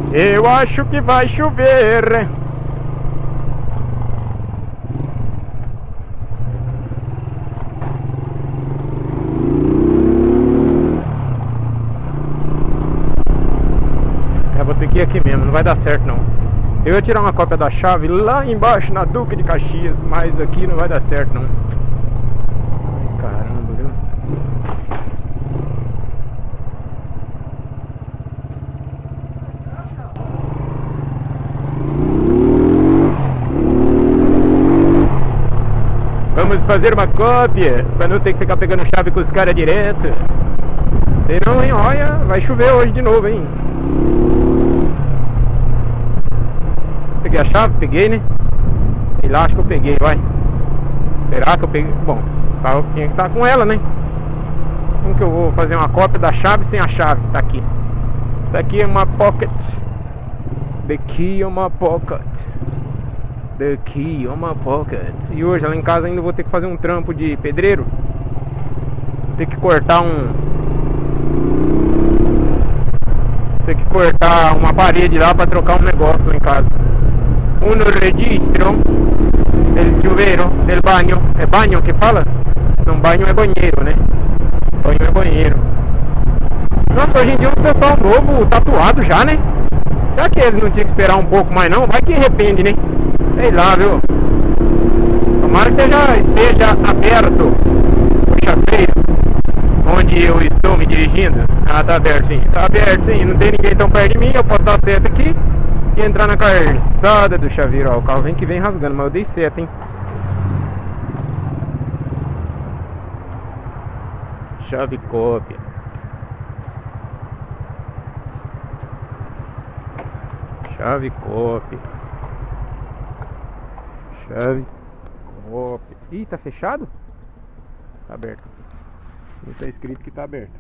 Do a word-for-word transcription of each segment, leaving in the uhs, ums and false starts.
Eu acho que vai chover. Eu vou ter que ir aqui mesmo, não vai dar certo não. Eu ia tirar uma cópia da chave lá embaixo na Duque de Caxias, mas aqui não vai dar certo não. Ai, caramba, viu? Vamos fazer uma cópia pra não ter que ficar pegando chave com os caras direto. Senão, hein, olha, vai chover hoje de novo, hein. Peguei a chave, peguei, né? E lá acho que eu peguei, vai. Será que eu peguei? Bom, tá, tinha que estar com ela, né? Como que eu vou fazer uma cópia da chave sem a chave? Tá aqui. Isso daqui é uma pocket. The key on my pocket. The key on my pocket. E hoje lá em casa ainda vou ter que fazer um trampo de pedreiro. Vou ter que cortar um... Vou ter que cortar uma parede lá pra trocar um negócio lá em casa. Um registro del chuveiro, del banho. É banho que fala? Não, banho é banheiro, né? Banho é banheiro. Nossa, hoje em dia o pessoal novo tatuado já, né? Será que eles não tinham que esperar um pouco mais não? Vai que arrepende, né? Sei lá, viu? Tomara que já esteja aberto o chaveiro onde eu estou me dirigindo. Ah, tá aberto sim. Tá aberto sim, não tem ninguém tão perto de mim. Eu posso dar seta aqui e entrar na calçada do chaveiro. Ó, o carro vem que vem rasgando, mas eu dei seta, hein? Chave cópia. Chave cópia. Chave cópia. Ih, tá fechado? Tá aberto. Não tá escrito que tá aberto.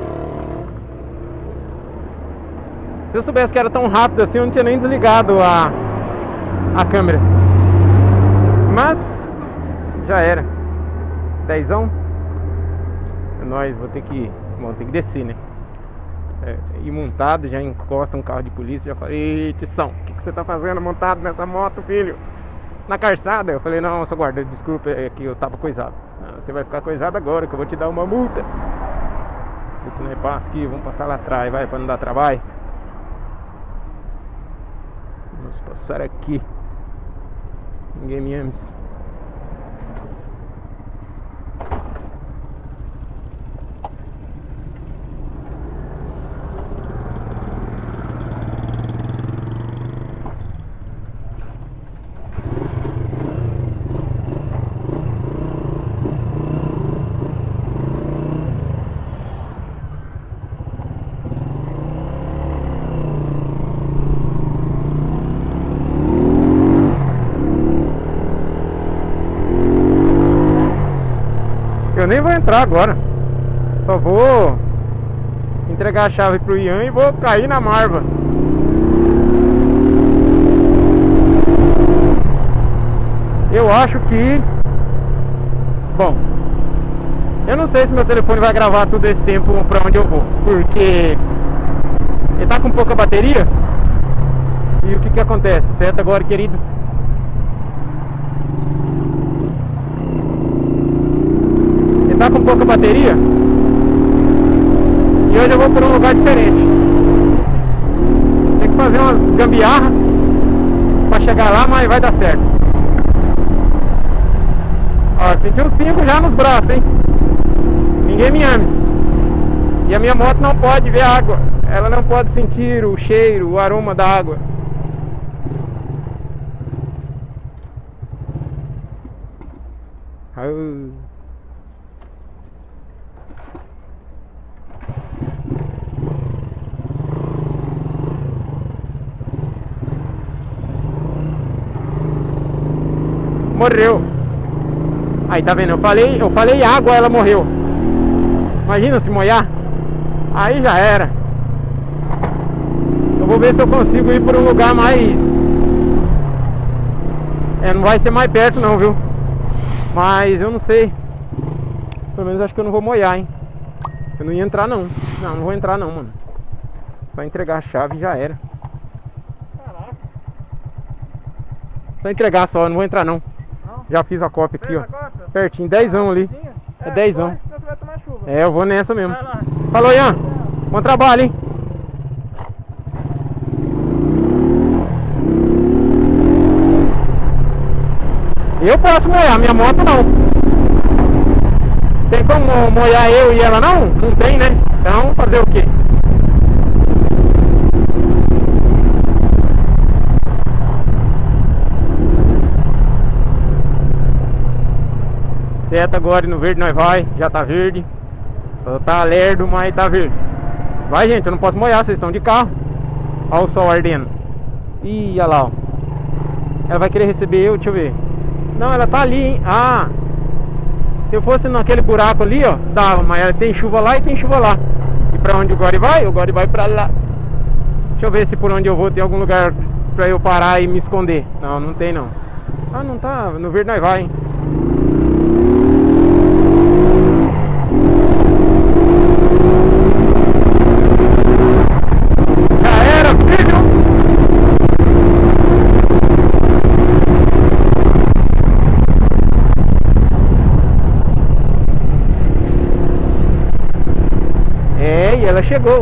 Se eu soubesse que era tão rápido assim, eu não tinha nem desligado a, a câmera. Mas já era. Dezão. É nóis, vou ter que. Bom, tem que descer, né? É, ir montado, já encosta um carro de polícia. Já falei: ei, Tição, o que, que você tá fazendo montado nessa moto, filho? Na calçada? Eu falei: não, seu guarda, desculpa, é que eu tava coisado. Ah, você vai ficar coisado agora, que eu vou te dar uma multa. Esse não é passo aqui, vamos passar lá atrás, vai, pra não dar trabalho. Vamos passar aqui. Ninguém me ama. Eu nem vou entrar agora. Só vou entregar a chave pro Ian e vou cair na marva. Eu acho que... Bom, eu não sei se meu telefone vai gravar todo esse tempo pra onde eu vou, porque ele tá com pouca bateria. E o que que acontece? Certo agora, querido? Tá com pouca bateria. E hoje eu vou por um lugar diferente. Tem que fazer umas gambiarra pra chegar lá, mas vai dar certo. Ó, senti uns pingos já nos braços, hein? Ninguém me ama. E a minha moto não pode ver água. Ela não pode sentir o cheiro, o aroma da água. Oh. Morreu. Aí, tá vendo? Eu falei, eu falei água, ela morreu. Imagina se molhar. Aí já era. Eu vou ver se eu consigo ir por um lugar mais... É, não vai ser mais perto não, viu? Mas eu não sei. Pelo menos acho que eu não vou molhar, hein? Eu não ia entrar não. Não, não vou entrar não, mano. Só entregar a chave e já era. Só entregar só, não vou entrar não. Não? Já fiz a cópia aqui, Fez ó. a cópia? Pertinho, dezão ali. É dezão. Então você vai tomar chuva. É, eu vou nessa mesmo. Vai lá. Falou, Ian. Bom trabalho, hein? Eu posso molhar, minha moto não. Tem como molhar eu e ela não? Não tem, né? Então, fazer o quê? Seta agora no verde nós vai, já tá verde. Só tá lerdo, mas tá verde. Vai, gente, eu não posso molhar, vocês estão de carro. Olha o sol ardendo. Ih, olha lá, ó. Ela vai querer receber eu, deixa eu ver. Não, ela tá ali, hein? Ah, se eu fosse naquele buraco ali, ó, dava, mas ela tem chuva lá e tem chuva lá. E pra onde o Gori vai? O Gori vai pra lá. Deixa eu ver se por onde eu vou tem algum lugar pra eu parar e me esconder. Não, não tem não. Ah, não tá, no verde nós vai, hein? Ela chegou.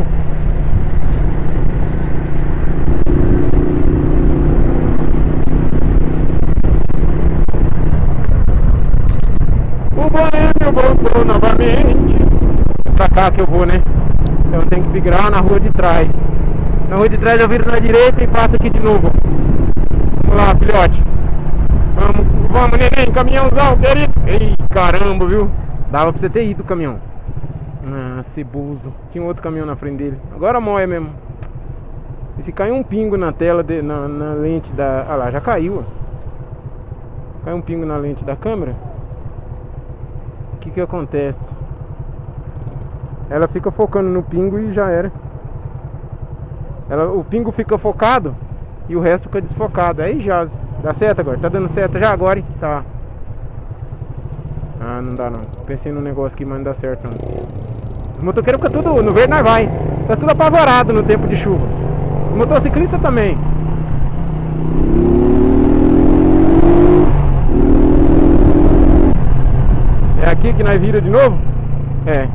O boêmio voltou novamente. Pra cá que eu vou, né? Então eu tenho que virar na rua de trás. Na rua de trás eu viro na direita e passo aqui de novo. Vamos lá, filhote. Vamos, vamos, neném, caminhãozão, querido. Ei, caramba, viu? Dava pra você ter ido o caminhão. Ah, ceboso. Tinha outro caminhão na frente dele. Agora moia mesmo. E se caiu um pingo na tela, de, na, na lente da... Ah lá, já caiu, ó. Caiu um pingo na lente da câmera. O que que acontece? Ela fica focando no pingo e já era. Ela, o pingo fica focado e o resto fica desfocado. Aí já dá seta agora. Tá dando seta já agora, hein? Tá. Ah, não dá não. Pensei num negócio aqui, mas não dá certo não. Os motoqueiros ficam tudo no verde, nós vai. Tá tudo apavorado no tempo de chuva. Os motociclistas também. É aqui que nós vira de novo? É.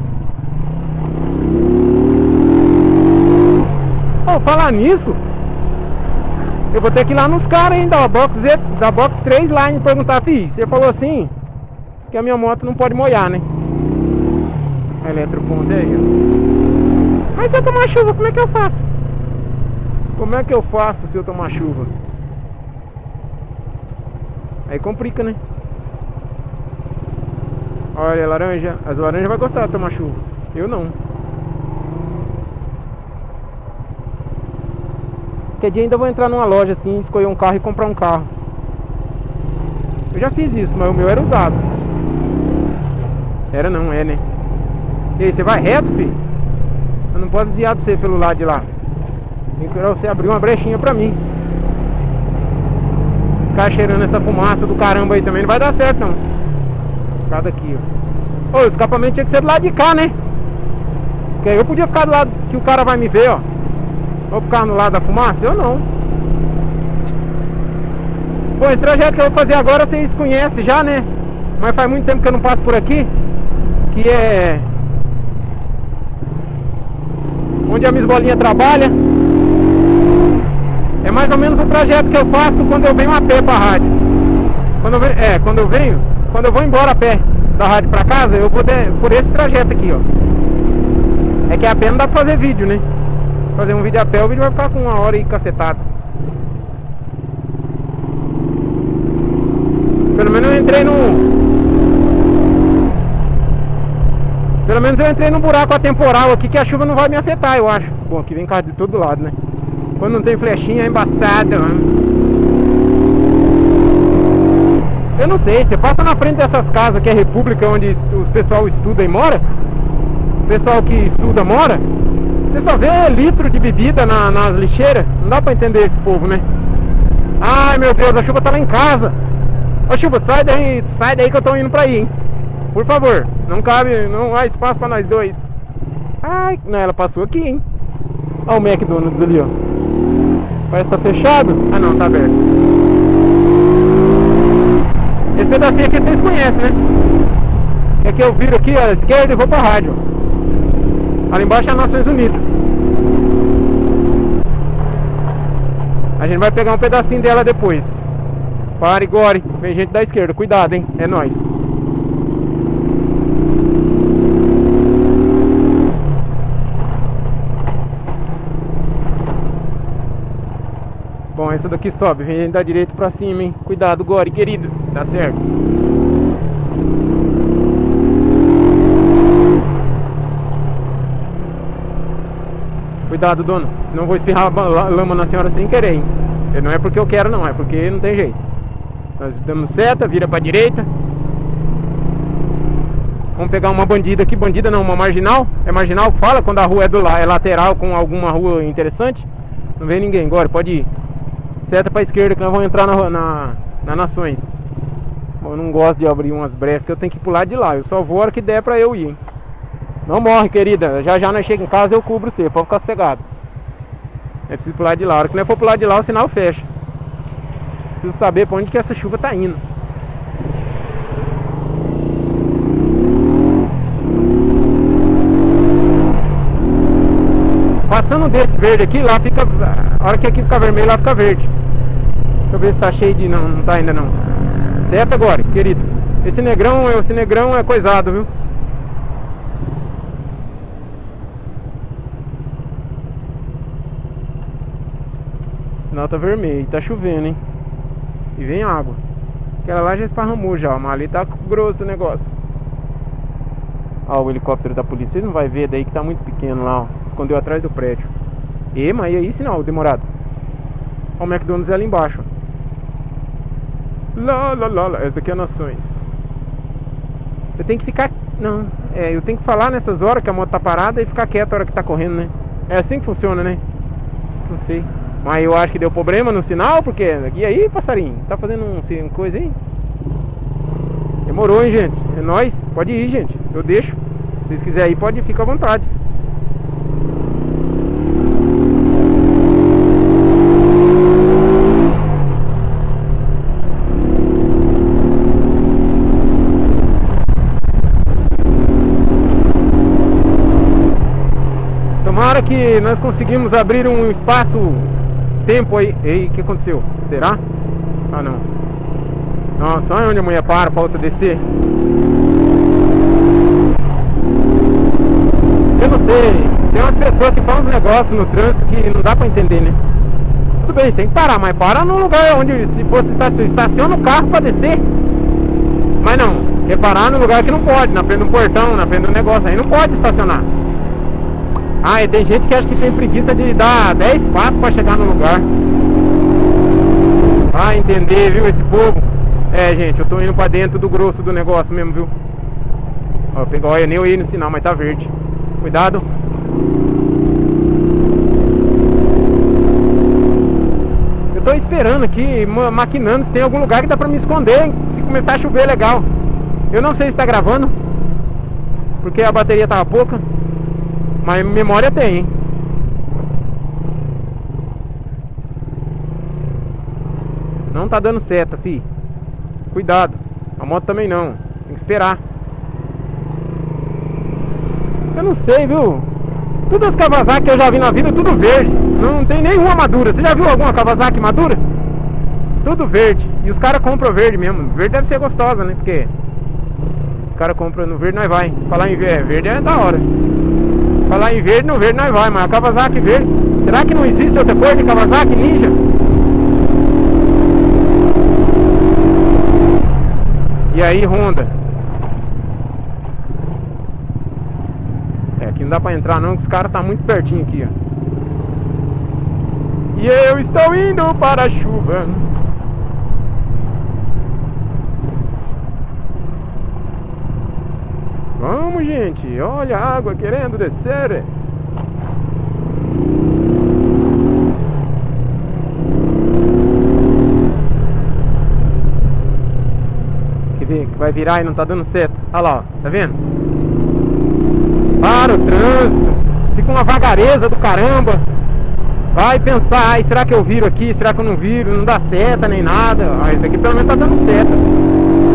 Oh, falar nisso, eu vou ter que ir lá nos caras ainda, da Box, Z, da Box três Line, perguntar, fi, você falou assim que a minha moto não pode molhar, né? A eletroponta aí, ó. Mas se eu tomar chuva, como é que eu faço? Como é que eu faço se eu tomar chuva? Aí complica, né? Olha, laranja. As laranjas vão gostar de tomar chuva. Eu não. Qualquer dia ainda vou entrar numa loja assim, escolher um carro e comprar um carro. Eu já fiz isso, mas o meu era usado. Era não, é, né? E aí, você vai reto, filho? Eu não posso desviar de você pelo lado de lá. Tem que você abrir uma brechinha pra mim. Ficar cheirando essa fumaça do caramba aí também não vai dar certo, não. Ficar daqui, ó. Ô, o escapamento tinha que ser do lado de cá, né? Porque aí eu podia ficar do lado que o cara vai me ver, ó. Vou ficar no lado da fumaça? Eu não. Bom, esse trajeto que eu vou fazer agora vocês conhecem já, né? Mas faz muito tempo que eu não passo por aqui. Que é onde a Miss Bolinha trabalha. É mais ou menos o trajeto que eu faço quando eu venho a pé pra rádio. Quando eu venho, é, quando eu venho, quando eu vou embora a pé da rádio pra casa, eu vou de, por esse trajeto aqui, ó. É que a pé não dá pra fazer vídeo, né? Fazer um vídeo a pé, o vídeo vai ficar com uma hora e cacetado. Pelo menos eu entrei no... Pelo menos eu entrei num buraco atemporal aqui que a chuva não vai me afetar, eu acho. Bom, aqui vem carro de todo lado, né? Quando não tem flechinha é embaçado, mano. Eu não sei, você passa na frente dessas casas que é república, onde os pessoal estuda e mora. O pessoal que estuda mora. Você só vê litro de bebida na, nas lixeiras. Não dá pra entender esse povo, né? Ai, meu Deus, a chuva tá lá em casa. Ô, chuva, sai daí, sai daí que eu tô indo pra aí, hein? Por favor, não cabe, não há espaço pra nós dois. Ai, não, ela passou aqui, hein? Olha o McDonald's ali, ó. Parece que tá fechado. Ah, não, tá aberto. Esse pedacinho aqui vocês conhecem, né? É que eu viro aqui à esquerda e vou pra rádio. Ali embaixo é Nações Unidas. A gente vai pegar um pedacinho dela depois. Pare, Gore. Vem gente da esquerda. Cuidado, hein? É nóis. Bom, essa daqui sobe. Vem gente da direita pra cima, hein? Cuidado, Gore, querido. Tá certo. Cuidado, dono. Não vou espirrar lama na senhora sem querer, hein? Não é porque eu quero, não. É porque não tem jeito. Nós damos seta, vira pra direita. Vamos pegar uma bandida aqui. Bandida não, uma marginal. É marginal que fala quando a rua é, do, é lateral com alguma rua interessante. Não vem ninguém. Agora, pode ir. Seta pra esquerda que nós vamos entrar na, na, na Nações. Bom, eu não gosto de abrir umas brechas porque eu tenho que pular de lá. Eu só vou a hora que der pra eu ir, hein? Não morre, querida. Já já nós chegamos em casa, eu cubro você. Pode ficar sossegado. É preciso pular de lá. A hora que nós for pular de lá, o sinal fecha. Preciso saber pra onde que essa chuva tá indo. Passando desse verde aqui, lá fica... A hora que aqui fica vermelho, lá fica verde. Deixa eu ver se tá cheio de... Não, não tá ainda não. Certo agora, querido. Esse negrão, esse negrão é coisado, viu? Não, tá vermelho, tá chovendo, hein? E vem água. Aquela lá já esparramou já, mas ali tá grosso o negócio. Ó, o helicóptero da polícia. Vocês não vai ver daí que tá muito pequeno lá, ó. Escondeu atrás do prédio. E, mas e aí sinal, demorado. Ó, o McDonald's é ali embaixo. Lá, lá, lá, lá. Essa daqui é Nações. Eu tenho que ficar... Não, é, eu tenho que falar nessas horas que a moto tá parada e ficar quieto a hora que tá correndo, né? É assim que funciona, né? Não sei. Mas eu acho que deu problema no sinal, porque... E aí, passarinho? Tá fazendo um, um coisa aí? Demorou, hein, gente? É nóis. Pode ir, gente. Eu deixo. Se vocês quiserem ir, pode ir. Fica à vontade. Tomara que nós conseguimos abrir um espaço... Tempo aí. Ei, o que aconteceu? Será? Ah, não. Nossa, olha onde a mulher para pra outra descer. Eu não sei. Tem umas pessoas que fazem uns negócios no trânsito que não dá pra entender, né? Tudo bem, você tem que parar, mas para num lugar onde, se fosse estaciona, estaciona o carro pra descer. Mas não, quer parar no lugar que não pode, na frente do portão, na frente do negócio. Aí não pode estacionar. Ah, e tem gente que acha que tem preguiça de dar dez passos pra chegar no lugar. Vai entender, viu, esse povo. É, gente, eu tô indo pra dentro do grosso do negócio mesmo, viu. Ó, pegou, olha, nem eu ia no sinal, mas tá verde. Cuidado. Eu tô esperando aqui, maquinando se tem algum lugar que dá pra me esconder, hein? Se começar a chover, legal. Eu não sei se tá gravando, porque a bateria tava pouca. Mas memória tem, hein? Não tá dando seta, fi. Cuidado. A moto também não. Tem que esperar. Eu não sei, viu? Todas as Kawasaki que eu já vi na vida, tudo verde. Não tem nenhuma madura. Você já viu alguma Kawasaki madura? Tudo verde. E os caras compram verde mesmo. Verde deve ser gostosa, né? Porque os caras compram no verde, nós vai. Falar em verde, verde é da hora. Falar em verde, no verde nós vai, mas a Kawasaki verde. Será que não existe outra cor de Kawasaki Ninja? E aí, Honda? É, aqui não dá pra entrar não, que os caras tá muito pertinho aqui, ó. E eu estou indo para a chuva. Vamos, gente, olha a água querendo descer. Quer ver que vai virar e não tá dando certo. Olha lá, ó, tá vendo? Para o trânsito. Fica uma vagareza do caramba. Vai pensar, ai, será que eu viro aqui? Será que eu não viro? Não dá seta nem nada. Ah, esse aqui pelo menos tá dando seta.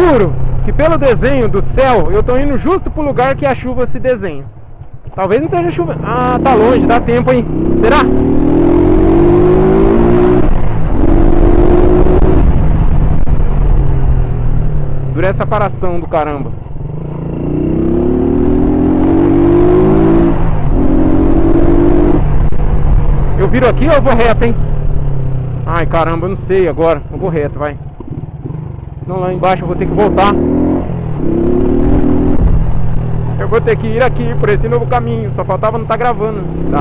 juro que pelo desenho do céu eu tô indo justo pro lugar que a chuva se desenha. Talvez não esteja chuva. Ah, tá longe, dá tempo, hein? Será? Dura essa paração do caramba. Eu viro aqui ou eu vou reto, hein? Ai, caramba, eu não sei agora. Eu vou reto, vai. Não, lá embaixo eu vou ter que voltar. Eu vou ter que ir aqui por esse novo caminho. Só faltava não estar gravando. Tá.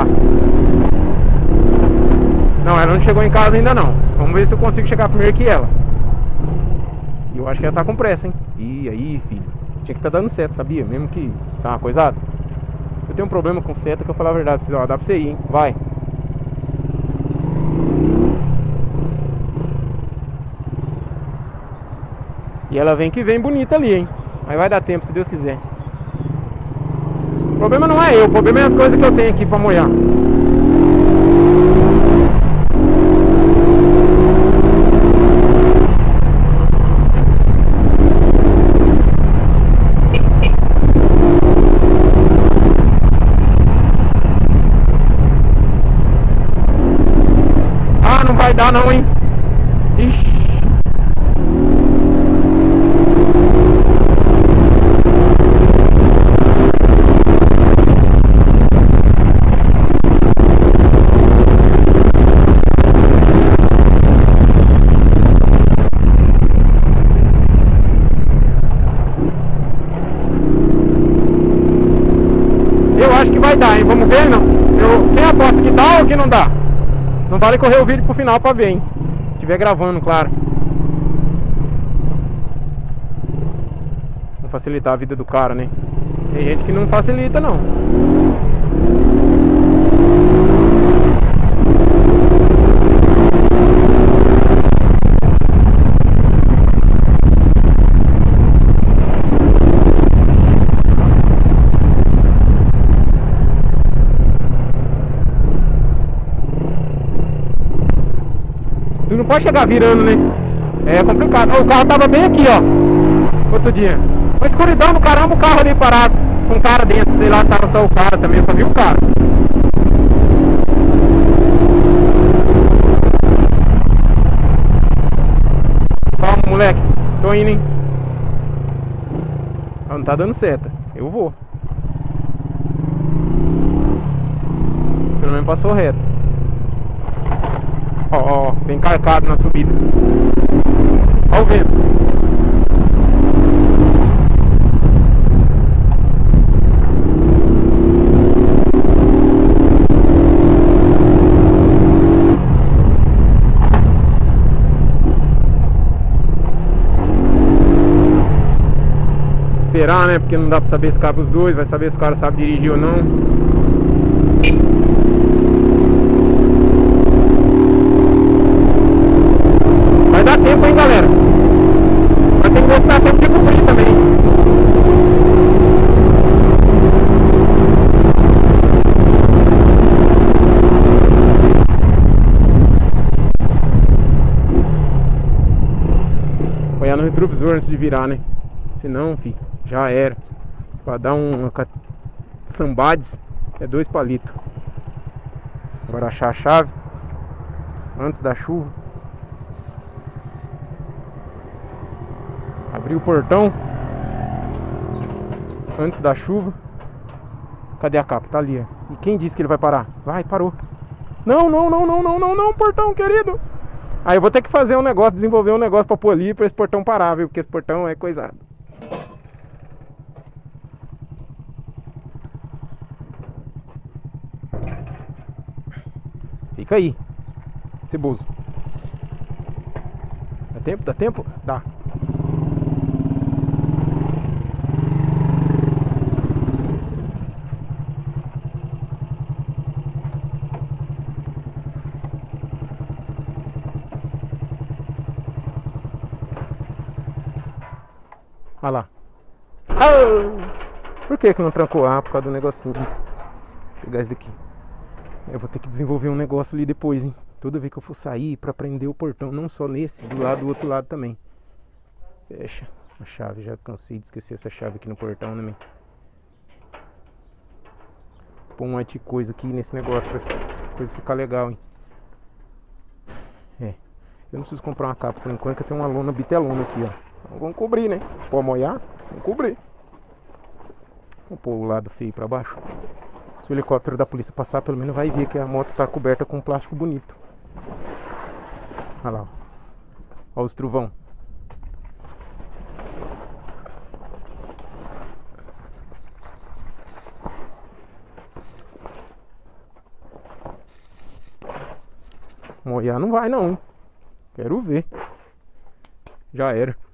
Não, ela não chegou em casa ainda não. Vamos ver se eu consigo chegar primeiro que ela. E eu acho que ela tá com pressa, hein? Ih, aí, filho. Tinha que tá dando seta, sabia? Mesmo que tá uma coisada. Eu tenho um problema com seta que eu falar a verdade pra você. Ó, dá pra você ir, hein? Vai. E ela vem que vem bonita ali, hein? Mas vai dar tempo, se Deus quiser. O problema não é eu, o problema é as coisas que eu tenho aqui pra molhar. Ah, não vai dar não, hein? Ixi. Vai dar, hein? Vamos ver, não? Eu, quem aposta que dá ou que não dá? Não vale correr o vídeo pro final pra ver, hein? Se estiver gravando, claro. Vamos facilitar a vida do cara, né? Tem gente que não facilita, não. Tu não pode chegar virando, né? É complicado. O carro tava bem aqui, ó. Outro dia. Uma escuridão do caramba, o carro ali parado. Com o cara dentro. Sei lá, tava só o cara também. Eu só vi o cara. Calma, moleque. Tô indo, hein? Não tá dando seta. Eu vou. Pelo menos passou reto. Ó, ó, bem carcado na subida. Ó o vento. Esperar, né? Porque não dá pra saber se cabe os dois. Vai saber se o cara sabe dirigir ou não. Tempo, hein, galera? Mas tem que ver se dá tempo de cumprir também. Olhar no retrovisor antes de virar, né? Senão, fi, já era. Pra dar um sambades é dois palitos. Agora achar a chave antes da chuva. Abrir o portão antes da chuva. Cadê a capa? Tá ali, ó. E quem disse que ele vai parar? Vai, parou. Não, não, não, não, não, não, não, portão, querido. Aí eu vou ter que fazer um negócio, desenvolver um negócio pra pôr ali, pra esse portão parar, viu? Porque esse portão é coisado. Fica aí, ceboso. Dá tempo? Dá tempo? Dá. Olha lá. Ah! Por que que não trancou? Ah, por causa do negocinho. Vou pegar esse daqui. Eu vou ter que desenvolver um negócio ali depois, hein? Toda vez que eu for sair pra prender o portão, não só nesse, do lado do outro lado também. Fecha. A chave, já cansei de esquecer essa chave aqui no portão, né, man? Pôr um monte de coisa aqui nesse negócio pra essa coisa ficar legal, hein? É. Eu não preciso comprar uma capa por enquanto, que eu tenho uma lona bitelona aqui, ó. Então, vamos cobrir, né? Pode molhar? Vamos cobrir. Vamos pôr o lado feio pra baixo. Se o helicóptero da polícia passar, pelo menos vai ver que a moto tá coberta com um plástico bonito. Olha lá, ó. Olha os trovão. Molhar não vai não, hein? Quero ver. Já era.